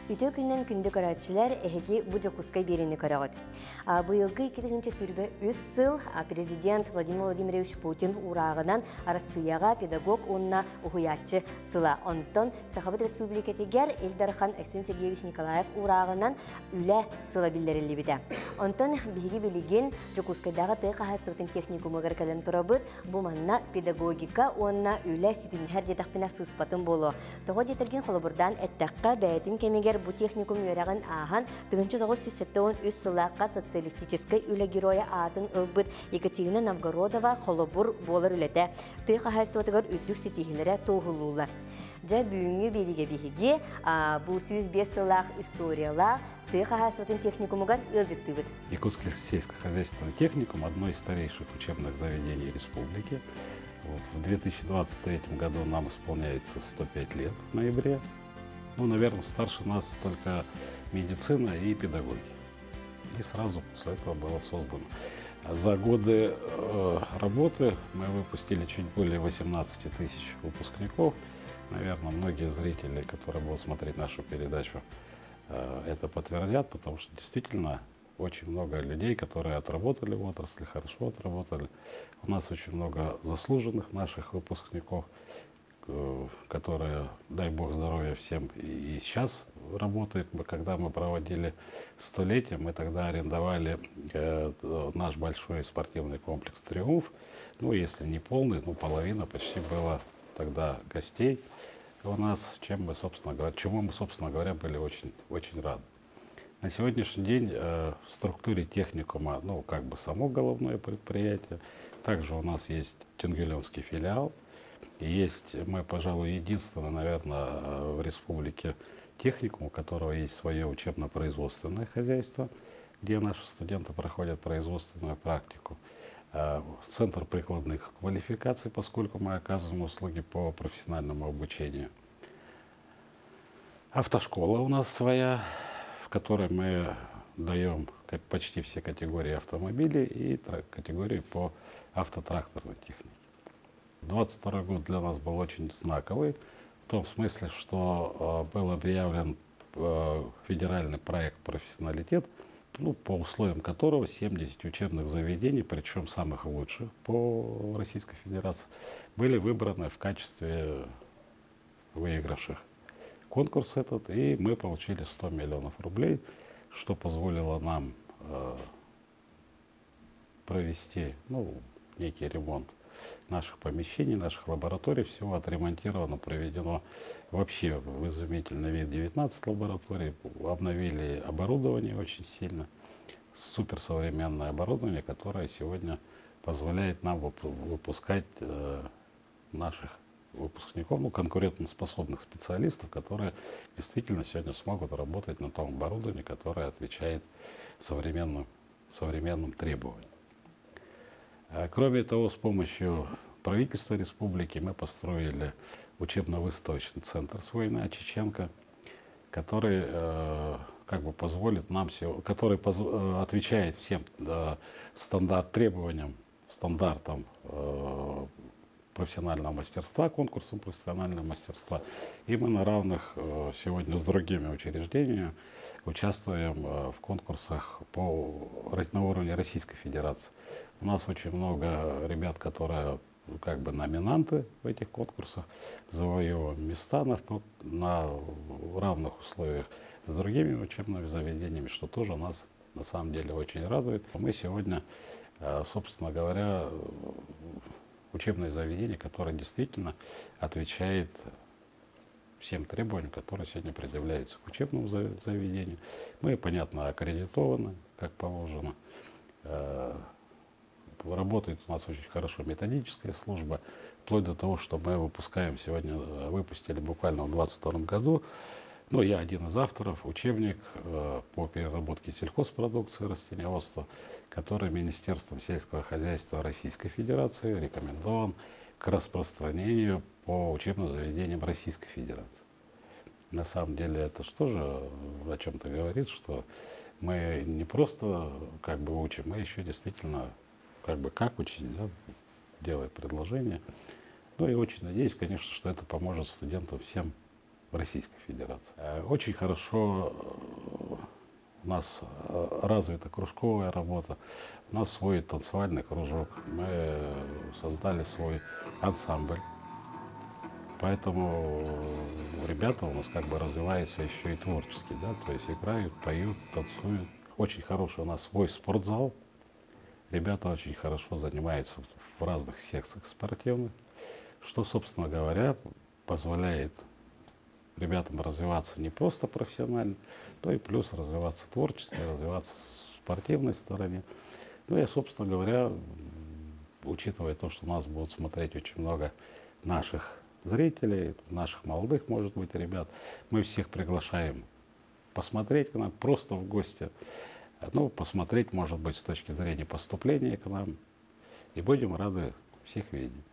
Үтө күннен күнді көрәтчілер әхеге бұ жокускай берені көрәғыд. Бұйылғы 2-ші сүрбе 3 сыл президент Владимир Владимирович Путин урағынан Россияға педагог онына ұхуятчы сыла. Онтон Сахабыт Республикетігер Эльдархан Аксен Сергеевич Николаев урағынан үлі сыла білдерілі біді. Онтон бігі білеген жокускайдағы тыйқа хастығытын техникумы ғыркален тұрабыд, бұл манна педагогика онына үлі сетінхер детақпина сыспатын болу. Тоғы детілген қолыбырдан әттәққа бәйтін кемегер бұ техникум өрәғын ағын 1973 сылаққа социалистической үлі героя атын ылбыт Екатерина Новгородова холобур болар үләді. Тыйқа хайстыватығыр үттік сетихілері тоғылулар. Жа бүйінгі беліге бейге бұл 105 сылақ историялар тыйқа хайстыватын техникумыгар ылжытты бұд. Якутский сельскохозяйственный техникум – одно из старейших учебных заведений республики. В 2023 году нам исполняется 105 лет в ноябре. Ну, наверное, старше нас только медицина и педагогия. И сразу после этого было создано. За годы работы мы выпустили чуть более 18 тысяч выпускников. Наверное, многие зрители, которые будут смотреть нашу передачу, это подтвердят, потому что действительно очень много людей, которые отработали в отрасли, хорошо отработали. У нас очень много заслуженных наших выпускников, которые, дай бог здоровья всем, и сейчас работают. Когда мы проводили столетие, мы тогда арендовали наш большой спортивный комплекс «Триумф». Ну, если не полный, ну, половина почти было тогда гостей у нас, чему мы, собственно говоря, были очень, очень рады. На сегодняшний день в структуре техникума, ну, как бы само головное предприятие. Также у нас есть Тюнгелевский филиал. Есть, мы, пожалуй, единственный, наверное, в республике техникум, у которого есть свое учебно-производственное хозяйство, где наши студенты проходят производственную практику. Центр прикладных квалификаций, поскольку мы оказываем услуги по профессиональному обучению. Автошкола у нас своя, в которой мы даем как почти все категории автомобилей и категории по автотракторной технике. 2022 год для нас был очень знаковый, в том смысле, что был объявлен федеральный проект «Профессионалитет», ну, по условиям которого 70 учебных заведений, причем самых лучших по Российской Федерации, были выбраны в качестве выигравших конкурс этот, и мы получили 100 миллионов рублей, что позволило нам провести, ну, некий ремонт наших помещений, наших лабораторий. Всего отремонтировано, проведено вообще в изумительный вид 19 лабораторий. Обновили оборудование очень сильно. Суперсовременное оборудование, которое сегодня позволяет нам выпускать наших выпускников, ну, конкурентоспособных специалистов, которые действительно сегодня смогут работать на том оборудовании, которое отвечает современным требованиям. Кроме того, с помощью правительства республики мы построили учебно-выставочный центр свой на Чеченко, который как бы позволит нам, который отвечает всем требованиям, стандартам профессионального мастерства, конкурсом профессионального мастерства. И мы на равных сегодня с другими учреждениями участвуем в конкурсах на уровне Российской Федерации. У нас очень много ребят, которые как бы номинанты в этих конкурсах, завоевываем места на равных условиях с другими учебными заведениями, что тоже нас на самом деле очень радует. Мы сегодня, собственно говоря, учебное заведение, которое действительно отвечает всем требованиям, которые сегодня предъявляются к учебному заведению. Мы, понятно, аккредитованы, как положено. Работает у нас очень хорошо методическая служба, вплоть до того, что мы выпустили буквально в 2022 году, ну, я один из авторов, учебник по переработке сельхозпродукции растениеводства, который Министерством сельского хозяйства Российской Федерации рекомендован к распространению по учебным заведениям Российской Федерации. На самом деле это что же о чем-то говорит, что мы не просто как бы учим, мы еще действительно как учить, да, делая предложения. Ну и очень надеюсь, конечно, что это поможет студентам всем в Российской Федерации. Очень хорошо у нас развита кружковая работа, у нас свой танцевальный кружок, мы создали свой ансамбль. Поэтому ребята у нас как бы развиваются еще и творчески, да, то есть играют, поют, танцуют. Очень хороший у нас свой спортзал. Ребята очень хорошо занимаются в разных секциях спортивных, что, собственно говоря, позволяет ребятам развиваться не просто профессионально, но и плюс развиваться творчески, развиваться в спортивной стороне. Ну и, собственно говоря, учитывая то, что нас будут смотреть очень много наших зрителей, наших молодых, может быть, ребят, мы всех приглашаем посмотреть к нам просто в гости. Ну, посмотреть, может быть, с точки зрения поступления к нам. И будем рады всех видеть.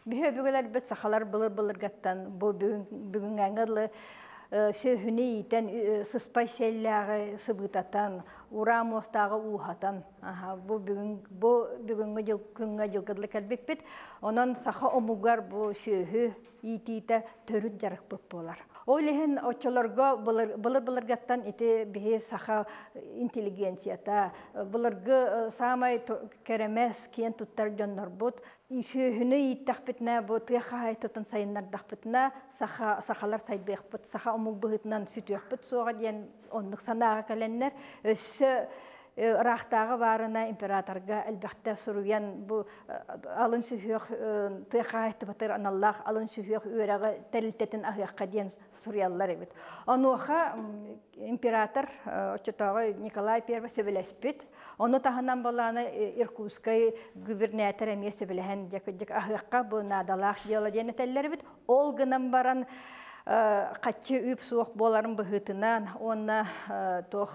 Сөйхүне итен сыспай селләгы сыбытатан, урам остагы ухатан. Бу бүгүнгө жыл күнгө жылгыдлы калбекпит. Онон саха омугар бу сөйхү итите төрүт жарык болар. Ол лехин очолорго былыргаттан ите бихи саха интеллигенцията, былыргы самай керемес кен туттар жоннорбут. Сөйхүне иттахпитна бу тыхай тутан сайыннардахпитна сахалар сайдыхпыт, саха омуг быгытнан сүтүхпыт суга ден оннук санага каленнер. Өссө рахтагы барына императорга әлбәттә суруян бу алын сүхөк тыхайты батыр аналлах алын сүхөк үрәгә тәлтетен ахякка ден суруяллар бит. Ануха император очтагы Николай I сөбелеспит. Оны таханнан баланы Иркутскай губернатор эмесе белән җәк ахякка бу надалах дела ден тәлләр бит. Ол гынан баран качы үп суык боларын быгытынан онна тох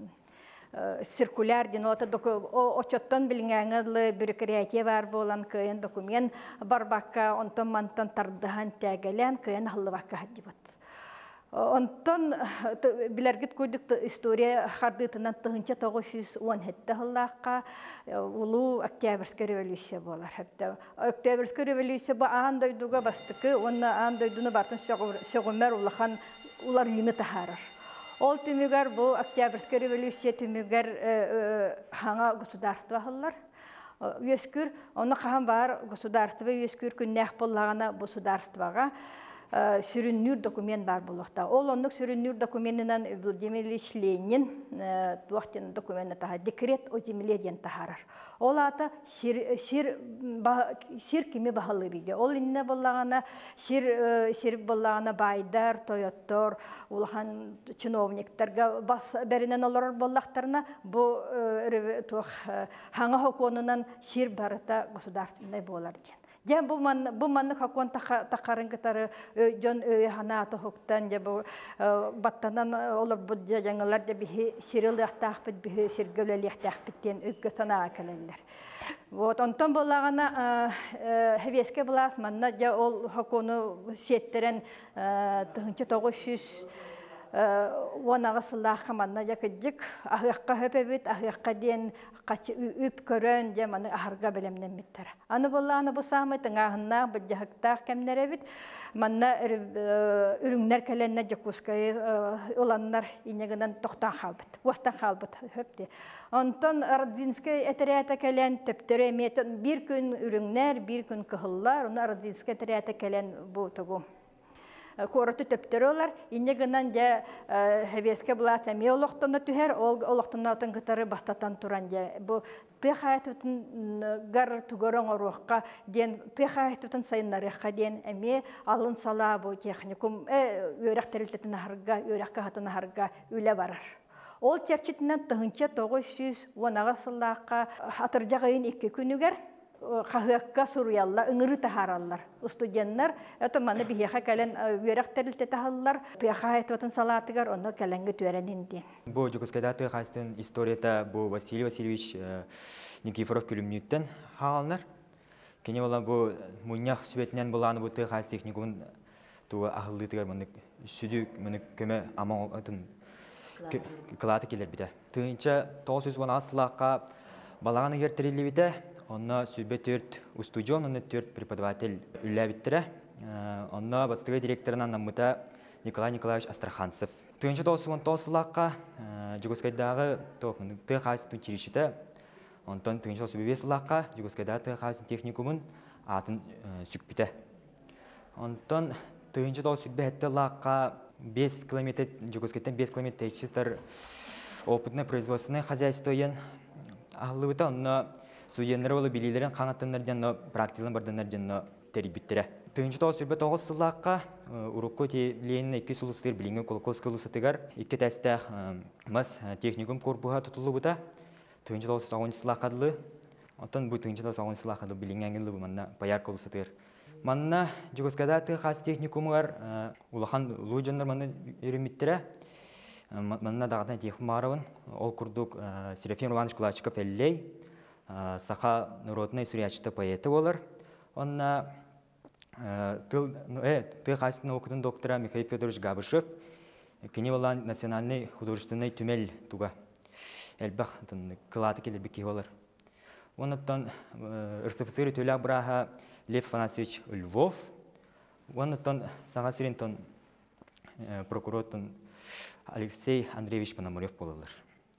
циркуляр динота очоттон билингәңгәле бюрократия бар болан кыйын документ барбакка онтон мантан тардыхан тәгәлән кыйын халлыбакка хадибат. Онтон биләргит күрдик история хардытынан тыгынча 917 халлакка улуу Октябрьская революция болар. Хәтта Октябрьская революция ба андойдуга бастыкы, онна андойдуны бартын сөгөмөр улахан улар йыны тахарар. Ол түмүгәр бу Октябрьская революция түмүгәр хаңа государство халлар. Өскүр, оны каһан бар государство өскүр күннәх боллагана государствога сүрүннүр документ бар булакта. Ол оннук сүрүннүр документинан Владимир Ильич Ленин туактын документта декрет о земле ден тахарар. Ол ата сир кими баһалыр иде. Ол инне боллагана сир боллагана байдар, тояттор, улахан чиновниктарга бас беринен олар боллактарына бу тух хаңа хоконунан сир барыта государственный болар ди. Жан бу манны хакон такарын кытары жон хана тохуктан же бу баттанан олар бу жаңалар да би сирил яктахпыт би сиргөлөл яктахпыттен үккө санаа келелер. Вот онтон боллагана хевеске булас манна же ол хакону сеттерен 1900 Уанагасыллах манна якыджык ахыакка хөпөбүт ахыакка ден качы үп көрөн же маны ахарга белемнен биттер. Аны болланы бу самы тыңагынна быжыктак кемнеребит манна үрүңнер келенне жокускай уланнар инегенен токтан халбыт. Остан халбыт хөпти. Онтон Ординская этерята келен төптөрө метон бир күн үрүңнер, бир күн кыһыллар, уны Ординская этерята келен бу тугу. Короту төптөрөлөр иннегенен же хевеске булат эме олоктону түһер олоктонотун кытары бастатан туран же бу тыхайтытын гар тугорон орукка ден тыхайтытын сайыннарыкка ден эме алын сала бу техникум өрөк терилтетин харга өрөккө хатын харга үле барар. Ол черчитинен тыгынча 900 ванагасыллакка атыржагайын 2 күнүгер Хахыакка суруялла ыңыры тахараллар. Студенттер это маны бихеха кален өрөк терилте тахаллар. Тыха айтатын салатыгар оны каленге төренинди. Бу Жукускайда тыхастын историята бу Василий Васильевич Никифоров күлүмнүттен хаалнар. Кене бола бу муньях сүбетинен буланы бу тыхас техникумун туга ахыллытыгар маны сүдү маны көмө аман атын клаты келер бите. Тыынча 916 сылакка балаганы кертерилли бите. Онна сүбетөрт устудион, онна төрт преподаватель үлләбиттірі. Онна бастығы директорынан намыта Николай Николаевич Астраханцев. Тыынчы тоосугун тоосулаакка Жугускайдагы тыа кайсын училищете, онтон тыынчы тоосу бебесулаакка Жугускайдагы тыа кайсын техникумун атын сүкпүтэ. Онтон тыынчы тоосу сүрбэхетте лаакка 5 километр, Жугускайден 5 километр тейчистер опытное производственное хозяйство ен ахлыбыта, онно студенттер болу билилерин каңаттаннарден, но практикалан бардыннарден терибиттере. Тыынчы тоосу сүрбэ 9 сыллаакка урукку Ленин 2 сулустыр билинген Колокольский улусатыгар 2 тәстәх мас техникум корпуга тутулубыта. Тыынчы тоосу 10 сыллааккадылы. Онтон бу тыынчы тоосу 10 сыллааккады билингенлы манна Боярка улусатыгар. Манна Жугускайда тыа кайсын техникумугар улахан луйжаннар манна үйрөнмиттере. Манна дагыдан техмарабын. Ол курдук Серафим Иванович Кулачиков эллей. Саха народный сурьячты поэты болар. Онна тыа кайсын наукадан доктора Михаил Федорович Габышев. Кини болан национальный художественный түмел туга. Элбах кылаты келербек болар. Оннан РСФСР төлөк браха Лев Афанасьевич Львов. Оннан сагасырынтон прокурортон Алексей Андреевич Пономарев болалар.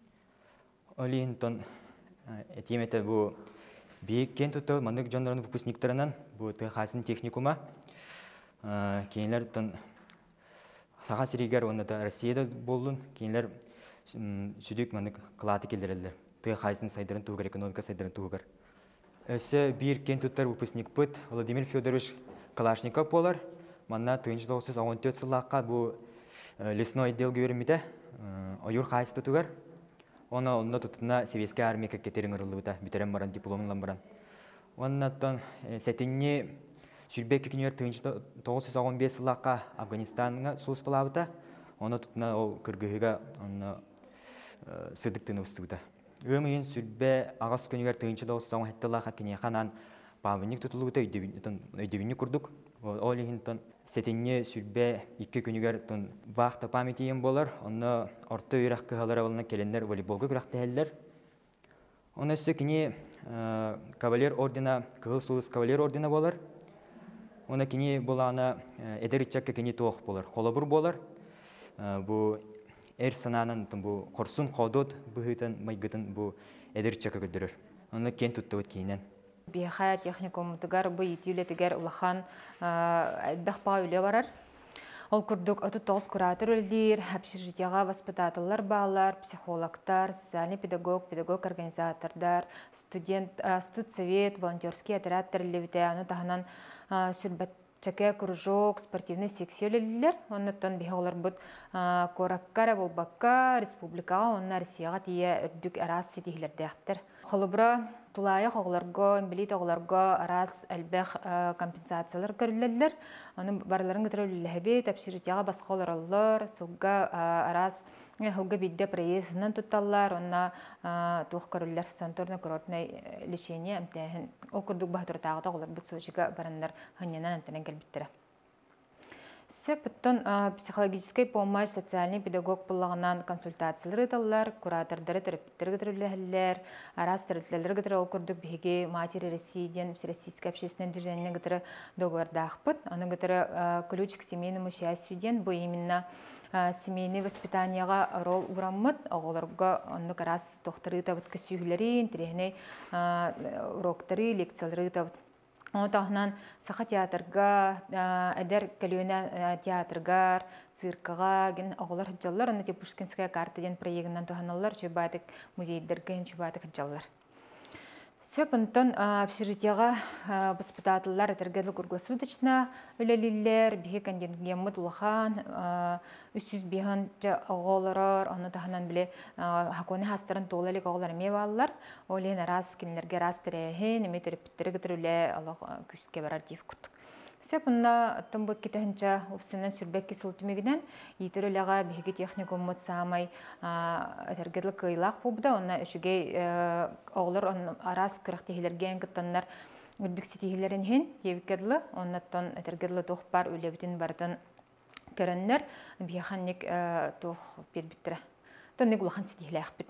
Олинтон этимете бу бейкен туты мандык жонларын выпускниктарынан бу тыа кайсын техникума кейинлер сагасырыгар онда Россияда болдун, кейинлер сүдүк мандык кылаты келдирелдер. Тыа кайсын сайдарын тугар, экономика сайдарын тугар. Өсө бир кен туттар выпускник пыт Владимир Федорович Калашников болар. Манна 1914 сыллаакка бу лесной отдел görümüde oyur kayıstı tugar. Onda tutuna Sovetskiy armiya ketтерин ырылыбыта, битерен баран дипломын баран. Оннан сетинни сүрбек 1915 сыллаакка Афганистанга сулус балабыта. Оны tutuna ол кыргыгыга оны сыдыктын устубыта. Өмүйүн сүрбе агас күнүгөр 1917 сыллаакка кинеханан памятник тутулубыта өйдөбүнү курдук. Ол ихинтон сетинне сүрбе 2 күнүгөр вакта памятием болар. Оны орто үйрак кыгалар болна келендер волейболга кыракты хеллер. Оны сөкини кавалер ордена, кыгыл сулус кавалер ордена болар. Оны кини болана эдеричакка кини тоох болар. Холобур болар. Бу эр сананын бу корсун кодот быгытын майгытын бу эдеричакка көдөрөр. Оны кен туттубут кейинен. Бихая техникум тыгар бу итүле тыгар улахан бахпа үле барар. Ол курдук 39 куратор өлдир, общежитияга воспитательлар баалар, психологтар, социальный педагог, педагог организатордар, студсовет, волонтерский отряд терлебите, аны таханан сүрбет чаке кружок, спортивный секция өлелер. Оннаттан бихолар бут кораккара болбакка, республикага, онна Россияга тие үрдүк арас сетихилердектер. Холубра тулайы оғыларга, имбилит оғыларга арас әлбәқ компенсациялар көрілелер. Оны барларын ғытыр өлілігі тәпсирітияға басқа олар алылар, сылға арас ғылға бидде проездынан тұтталар, онына туқ көрілер санаторный курортный лечение әмтәйін. Ол күрдік бағытыр тағыда олар бұт сочиға барандар ғынянан әмтәйін кәлбіттірі. Потом психологическая помощь, социальный педагог болғанан консультациялар ыталар, куратордары терапевттер гытырылылар, арас терапевттер гытыры ол күрдік беге матери Российден, Всероссийское общественное движение гытыры договордақпыт. Аны гытыры ключ к семейному счастьюден, бұл именно семейный воспитанияға рол ураммыт, оғыларға онды арас тоқтары табыт көсүйгілерін, тірегіне уроктары, лекциялары табыт. Онтағынан саха театрга, әдер кәлуіне театргар, циркаға, ген оғылар хыджалар, оны Пушкинская карта ден проегінен тұханалар, чөбатық музейдерген чөбатық хыджалар. Сөпінтон общежитияға воспитательлар әтергерлі круглосуточна өлелілер, бейі контингеммет улахан, 300 бейін оғыларар, оны тағынан біле хаконы хастарын толалик оғылар мевалар, олен арас кенлерге рас тірәйін, еме терапевттері гітірулі күске барар дейіп күттік. Сөпінна тұмбыт кетігінші офисінен сүрбәк кесілтімегінен етіріліға бейгі техникуммыт самай әтергерлі кыйлақ болбыда, онна үшіге оғылар арас күріқтегілерген күттанлар үрдік сетегілерін хен дебіккерлі, оннаттан әтергерлі тоқпар өлебітін бардын көрінлер бейханник тоқ бербіттірі. Тонник улахан сетегілі әқпіт.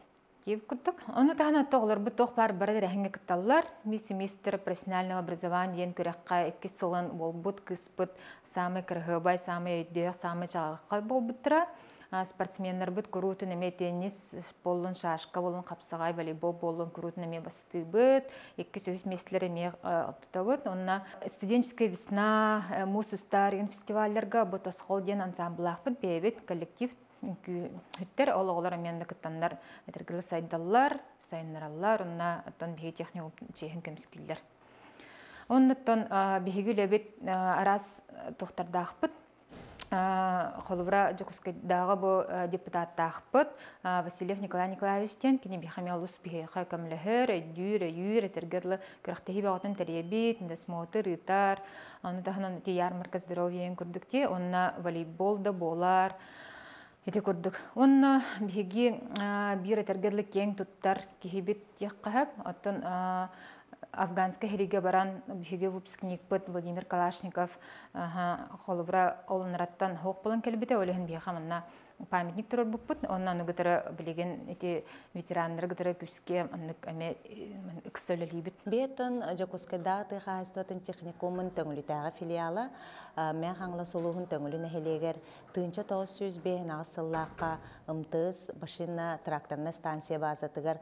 коллектив курдук. Оны тахана тоғлар бу тоқ бар бары рәхинге кытталлар. Ми семестр профессионального образования көрәккә 2 сылын болбут кыспыт, самый кыргыбай, самый өйдөк, самый чагыкка болбуттыра. Спортсменнер бит күрүтүн эме теннис болун, шашка болун, капсагай, волейбол болун күрүтүн эме бастыбыт. 2 сөз местлер эме тутабыт. Онна студенческая весна, мусустар фестивальлерга бу тосхол ден ансамблахпыт бебит коллектив хүттер ологолор эменде кыттандар этергиле сайдаллар, сайнараллар, онна тон биги техникум чехин кемскиллер. Оннаттон биги лебит арас тохтардахпыт. Холубра Жокускайдагы бу депутаттахпыт Васильев Николай Николаевичтен кини бихамялус бихайка камлехер юр этергерле көрәктеһи багытын теребит, десмоты рытар, аны таханан ти ярмарка здоровья күрдүкте, онна волейбол да болар. Эти күрдүк. Онна биги бир этергерле кең туттар кихибит яккахап, аттан Афганская хериге баран биге выпускник пыт Владимир Калашников холубра олынраттан хоқ болан келбете олehen бияхамынна памятник турар буппыт. Оннан гытыры билеген эти ветерандар гытыры күске аннык эме иксөлөлибит. Бетон Жокускайдагы хастатын техникумын төңлүтәгә филиалы мен хаңла солуһун төңлүнө хелегер 1905 нагысыллакка ымтыз машина тракторна станция базатыгар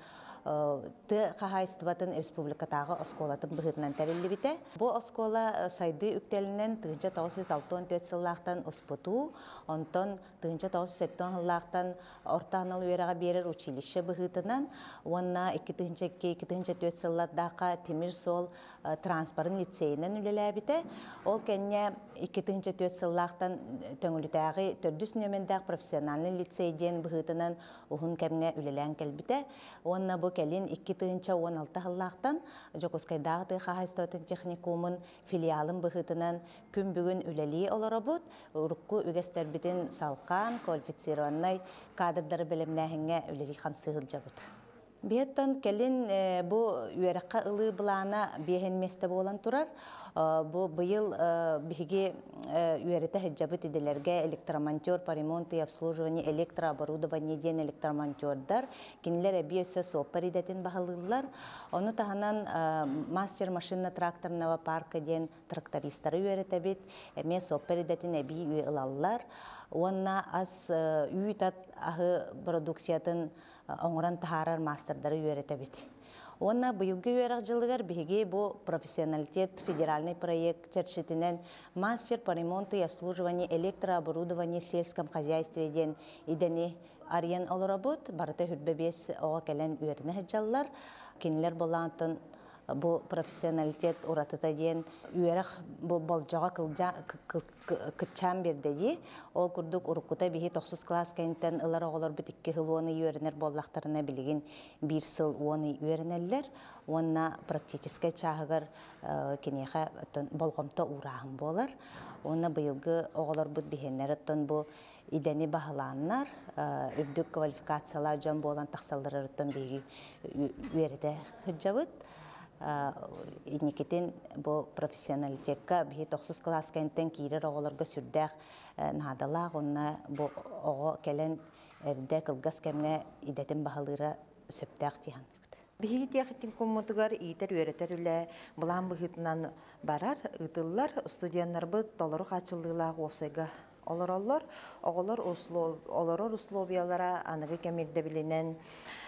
ты хахайстватын республикатагы осколатын быгытынан тәреллибите. Бу оскола сайды үктелинен 1964 сыллактан успуту, онтон 1970 сыллактан ортанал үйрәгә берер училище быгытынан, онна 2004 сыллардака Темир Сол транспорт лицейнен үлеләбите. Ол кенне 2004 сыллактан төңүлүтәгы 400 нөмендәк профессиональный лицейден быгытынан ухун кемне үлелән келбите. Онна бу келин 2016 сыллактан Жокускайдагы хахайстатын техникумын филиалын быгытынан күн бүгүн үлели олоробут, урукку үгестербитин салкан квалифицированный кадрдары белемнәһиңе үлели хамсыгыл жабыт. Беттон келин бу үйрәккә ылы булана бехен месте болан турар. Бу быйыл биге үйрәтә хәҗҗабыт иделәргә электромонтер по ремонту и обслуживанию электрооборудования ден электромонтердар кинләр әбиесе соперидәтен баһалылар. Оны таһанан мастер машина тракторного парка ден трактористлары үйрәтә бит, әме соперидәтен әби уйлаллар. Онна аз үйтат ахы продукциятын оңран тахарар мастердары үйрәтә бит. Онна быйылгы үйрәк жылыгар биге бу профессионалитет федеральный проект чәрчетенен мастер по ремонту и обслуживанию электрооборудования в сельском хозяйстве ден идәне арьян олорабут, барыта хүрбәбес оға кәлән үйрәне хәҗҗаллар. Кинләр болантын бу профессионалитет уратыта ден үйрәк бу болжага кытчан бердеди. Ол курдук уруккута биһи 9 класс кенттен ылар оголор бит 2 жыл оны үйренер боллактарына билеген 1 жыл оны үйренеллер. Онна практический чагыгар кинеха болгомто урагын болар. Онна быйылгы оголор бут бихеннереттен бу идени баһаланнар, үрдүк квалификациялар жан болан тахсалларыттан биги үйрәтә хәҗҗабыт. Инекетен бу профессионалитетка бихи 9 класс кенттен кирер оголорга сүрдәк надалак, онна бу ого келен эрдә кылгас кемне идетен баһалыра сөптәк тиһан. Биһиги тиэхиттин коммутугар иитер үйрәтәрүлә булан быһытынан барар, ытыллар, студентларбыт толору качылдыйлаак опсайга олороллор, оголор олорор условиялара аныгы кемирде билинен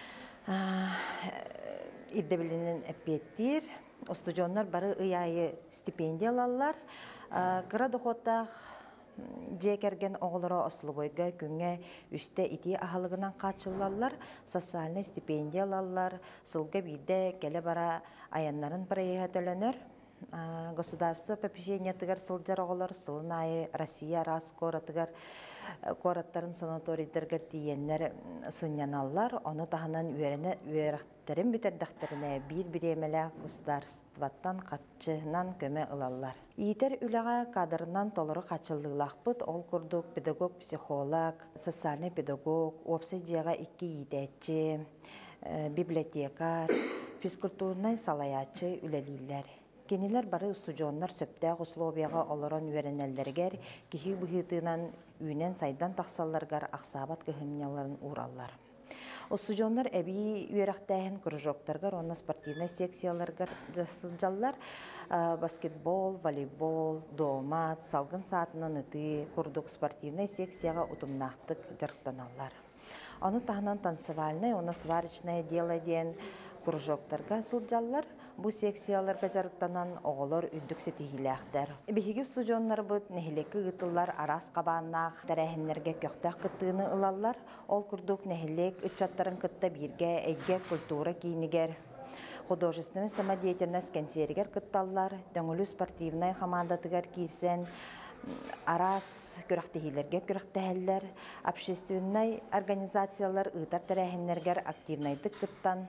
иддебилинен эппеттир, студентлар бары ыяйы стипендиялалар, кыра доходтах жекерген оголоро ослубойга күнгө үстө ити ахалыгынан качылалар, социальный стипендиялалар, сылга бирде келе бара аяннарын проектөлөнөр. Государство попечения тыгар сылжар оголор сылынайы Россия раскора тыгар кораттарын санаторийдергер тиеннер сыньяналлар, оны таханан үйрәхтерин бүтердәхтеріне бир-биремелі государстваттан катчынан көмө ылаллар. Иитер үләгә кадрынан толору качылдылакпыт, ол курдук педагог, психолог, социальный педагог, опсайдияга 2 идәтчи, библиотекар, физкультурный салаячы үлелилер. Кенилер бары студионнар сөптәк условияга олорон үйренеллергер, кихи быһытынан үйнен сайдан тахсалларгар аксабат кыһымняларын ураллар. Остужоннар әбей үйерақтайын кружоктаргар, онна спортивный секцияларгар жасылжаллар, баскетбол, волейбол, домат, салгын саатынан ыты, курдук спортивный секцияға утумнақтық жарықтаналар. Оны тағынан танцевальный, оны сварочное дело ден кружоктарга сылжаллар, бу секцияларга жарықтанан оғылар үндік сетихиләқтер. Бихиги студионлар бұд нәхілекі ғытылар арас қабаннақ, дәрәхінлерге көқтақ қыттığını ылалар, ол күрдік нәхілек үтчаттарын қытта бірге әйге культура кейінігер. Художественный самодеятельность кәнсерігер қытталар, дөңілі спортивный командатыгар кейсен, арас көріқтігілерге көріқтігілер, общественный организациялар ұйтар дәрәхінлергер активнайдық қыттан,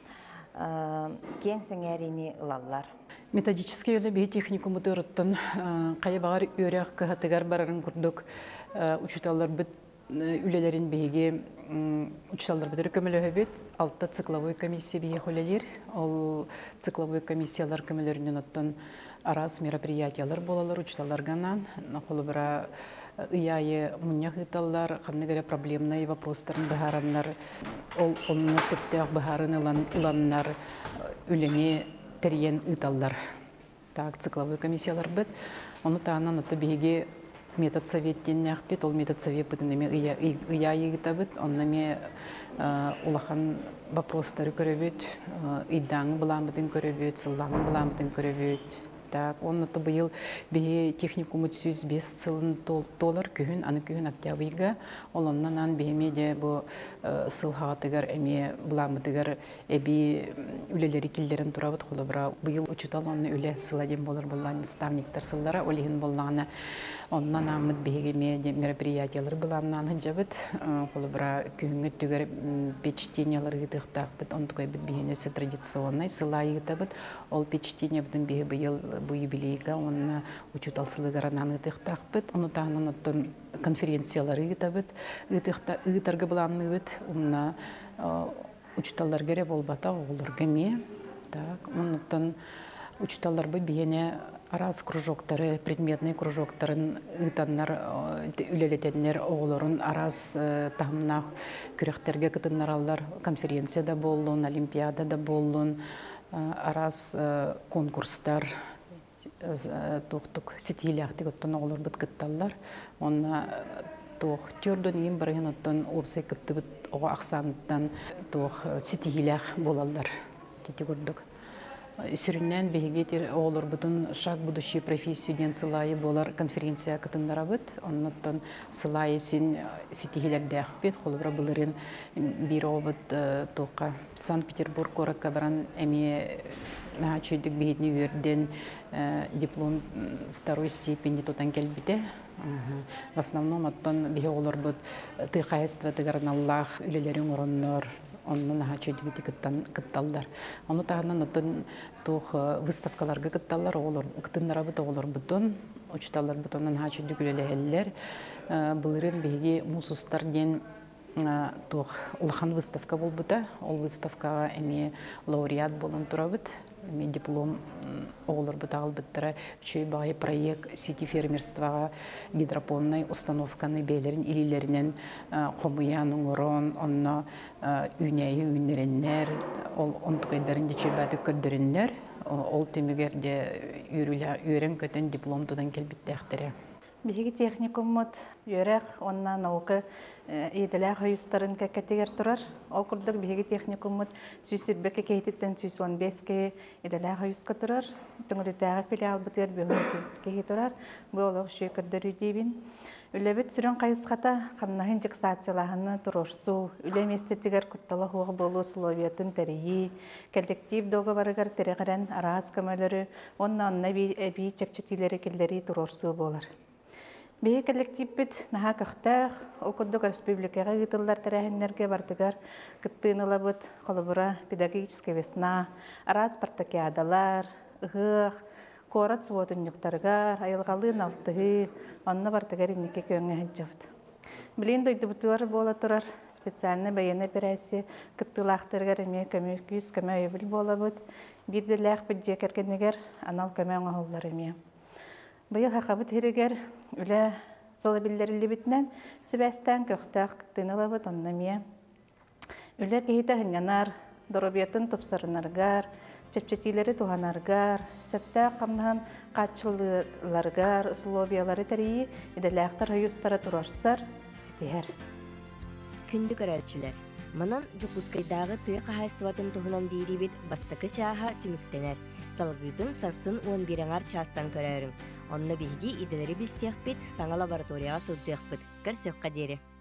кең сәңәріне ылалар. Методический өлі бей техникумы тұрыттын қайы бағар өрек қығатығар барарын күрдік учиталар бүт үлелерін бейге учиталар бұдыры көмілі өбет. Алтта цикловой комиссия бейе қолелер. Ол цикловой комиссиялар көмілерінен оттын арас мероприятиялар болалар учиталарганан. Қолы бұра ыяйы мұнях ыталлар, қамны проблемный вопростарын бұхаранлар, онны сөптіғ бұхарын ұланлар, үлене тәрген ыталлар. Так, цикловой комиссиялар бұд. Оны тағынан ұты бейге метод советтен бет, ол метод совет бұдынеме ыяйы ғыта бұд, оннаме ұлақан вопростары көребет, ыйдаңы бұламбыдың көребет, сыллаңы бұламбыдың көребет. Онны бұйыл бейе техникумы түсіз бес сылын толар күйін, аны күйін октябрьға. Олоннан беймеде бұл сылғатығар әме бұламыдығар әбі үлелері келдерін тұрабыд қолы бұра. Бұйыл ұчытал оны үле сыладен болар болған ставниктар сыллара, олығын болғаны оннан амыд бейгеме мероприятиялар бұламнан хынжабыд. Қолы бұра күйінгі түгер печтениялар ғытықтақ бұд, оны тұқай бұд бейін өсі традиционный сылайы ғытабыд. Ол печтения бұдың бейі бұйыл бу юбилейга онна учуталсылыгаранан ытыктак бит, оны тагынан оттон конференциялары ытабыт, ытарга буламны бит, онна учуталлар кере болбата оголорга ме. Так, оннан учуталлар бу бияне арас кружоктары, предметный кружоктарын ытаннар үлелетеннер оголорун арас тагыннак күрөктерге кытыннараллар, конференцияда боллун, олимпиадада боллун, арас конкурстар тоқтық сетиляқтық оттон оғылыр бұд кытталар. Онна тоқ түрден ең бірген оттон орсы кытты бұд оға ақсаныттан тоқ сетилях болалар. Теті көрдік. Сүріннен бейгетер оғылыр бұдын шаг будущий профессияден сылайы болар конференция кытындара бұд. Оннаттан сылайы сен сетилерді ақпет. Қолыбыра бұлырын бір оғыд тоққа Санкт-Петербург ораққа баран әме чөйдік бейдіне өрден диплом второй степени тотан келбіде. В основном оттон бейе олар бұд тыйқайыстыра тыгаран Аллах үлелерін ороннор, онын чөйдік кытталдар. Оны тағынан оттон выставкаларға кытталдар, кыттынлара бұд олар бұдын, учталар бұд онын чөйдік үлелер. Бұлырын бейге мусустар ден улахан выставка бол бұда. Ол выставкаға әме лауреат болын тұра бұд. Мен диплом оғылыр бұтағыл бұттыра үшей бағай проект сети фермерстваға гидропонной установканы бейлерін илилерінен қомуяның ұрын, онына үйнәйі үйнеріннер, он тұқайдарын дечей бәді көрдіріннер, ол темегерде үйрен көтен диплом тұдан келбітті әқтірі. Биһиги техникуммут үйрәк, онна науқы иделәк хойыстарын кәкәтегер тұрар. Ол күрдік биһиги техникуммут сүйсүрбәкке кейтеттен 115-ке иделәк хойыстқа тұрар. Түңірітәғі филиал бұтыр бүйін тұрар. Бұл олық шүйкірдір үйдейбін. Үләбет сүрін қайысқата қамнағын дексациялағыны тұрорсу, үләместетігер күтталы хуғы болу словиятын тәрейі, коллектив доғы барығар тәріғірен араз көмөлері, онна бей чәпчетілері келдері тұрорсу болар. Бей коллектив бит наға көқтәқ, ол күрдік республикаға ғытылдар тәрәхінлерге бардығар күттіңіла бұд қолыбыра педагогический весна, араз спартакиадалар, ұғық, Корат суотыннюктаргар, айылғалын алтығы, онны бардығар инеке көңі әджавд. Білейін дойды бұтуар бола тұрар, специальный баян операция, күттілақтырғар әме көмі күйіз көмі өйбіл бола бұд, бірділәқ бүджек әргенегер, анал көмі оңағылар әме. Бұйыл хақабыт ерегер, үлі золабиллерілі бітінен, сібәстен көқтақ күттіңіла бұд, онны әме. Үлер кейті хыңанар, доробиятын топсарынаргар, чепчетилери туханаргар, сәптә қамнахан қатшылыларгар, условиялары тәрейі, иделяқтар хайустара турарсар, сетер. Күнді көрәтшілер. Манан Жокускайдағы тыа қағайстыватын тұғынан бейді бет бастықы чаға түміктенер. Салғыдың сарсын 11-аңар частан көрәрің. Онны бейгі иделері біз сияқ бет саңа лабораторияға сылжық бет. Көр сөққа дері.